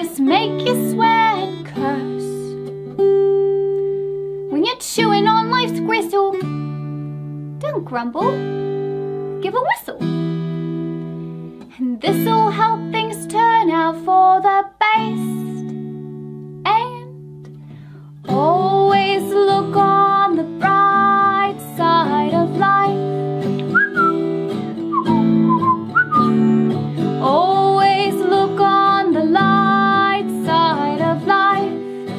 just make you swear and curse. When you're chewing on life's gristle, don't grumble, give a whistle. And this'll help things turn out for the best. And always look on the bright side of life. Always look on the light side of life.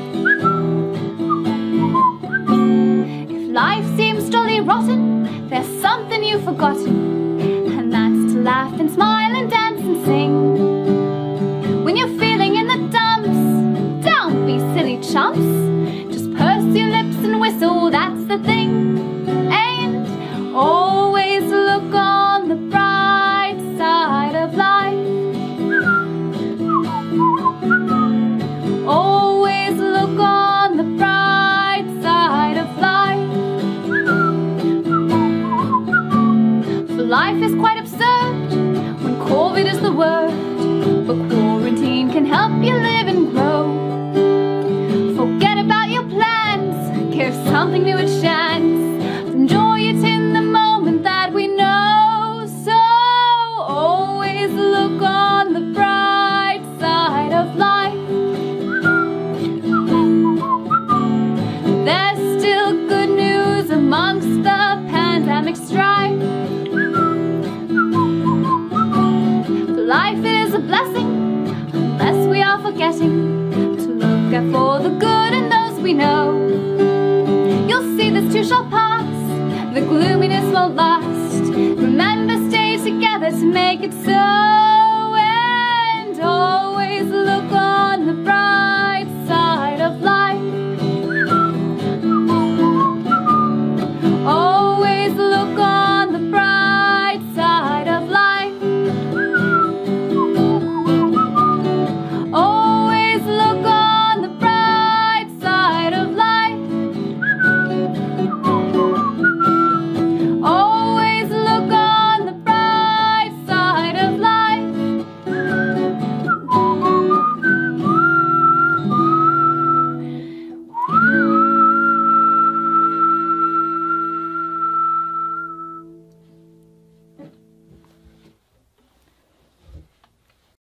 If life seems jolly rotten, there's something you've forgotten, and that's to laugh and smile and dance and sing. When you're feeling in the dumps, don't be silly chumps. Just purse your lips and whistle, that's the thing. And always look on the bright side of life. Always look on the bright side of life. For life is quite absurd when COVID is the word, but quarantine can help you live and grow. Forget about your plans, give something new a chance. Enjoy it in the moment that we know. So always look on the bright side of life. There's still good news amongst the pandemic strife. Life is a blessing, unless we are forgetting to look out for the good in those we know. You'll see this too shall pass, the gloominess won't last. Remember, stay together to make it so.